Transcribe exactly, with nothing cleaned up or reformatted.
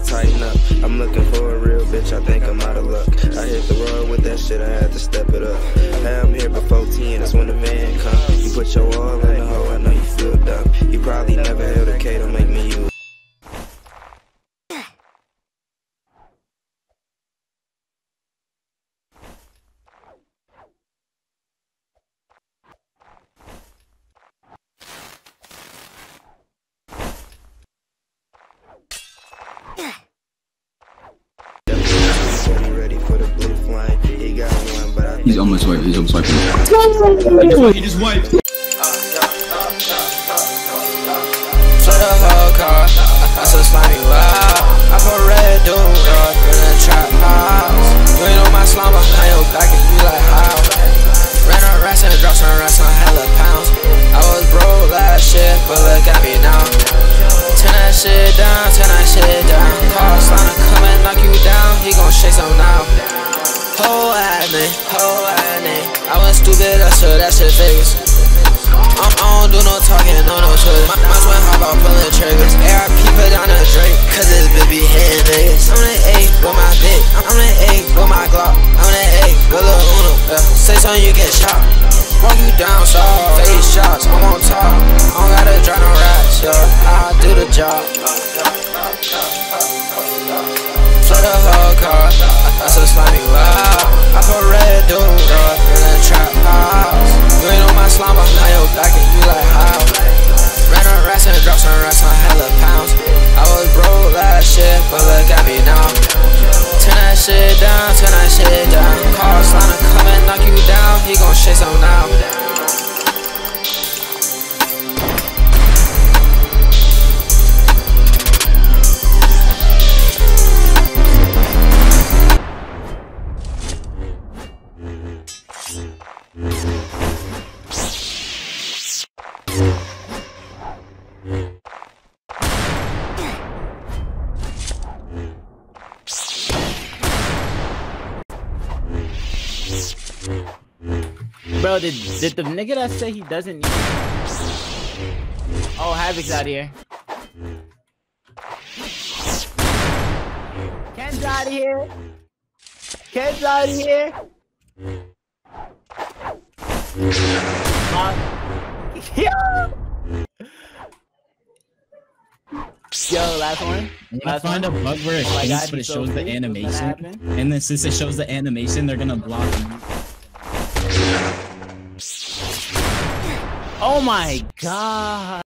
tighten up. I'm looking for a real bitch, I think I'm out of luck. I hit the road with that shit, I had to step it up. Hey, I'm here before ten, that's when the man come. You put your all in the hole, I know you feel dumb. You probably never held a K, don't make me use. He's almost wiped, he's almost wiped. He just wiped. For the whole car, I so slimy wow. I put red doom dog in the trap house. You ain't on my slumber, now you're back and you like how. Ran on rats and dropped some rats on hella pounds. I was broke last year, but look at me now. Turn that shit down, turn that shit down. Call Slana come and knock you down, he gon' shake some now. Ho at me, ho at me. I went stupid, that's so that shit Vegas. I'm, I don't do no talking, no no Twitter. My, my twin hop out pulling triggers. A R P put down a drink, cause this bitch be hitting niggas. I'm the A with my bitch, I'm the A with my Glock. I'm the A with Lil Uno, yeah. Say something you get shot. Walk you down, so face shots, I'm on top. I don't gotta drive no rats, yeah. I do the job. For the whole car, I so slimy wow. I put red doom dog in the trap house. You ain't on my slumber, now you're back and you like how. Ran on rats and dropped some rats on hella pounds. I was broke last year, but look at me now. Turn that shit down, turn that shit down. Call Slana come and knock you down, he gon' shake some now. Bro, did, did the nigga that say he doesn't need... Oh, Havoc's out here. Ken's out of here. Ken's out of here. Uh, yo! Yo, last one. I'm gonna find a bug where it oh thinks, God, but it so shows the free. animation. And then since it shows the animation, they're gonna block me. Oh my God.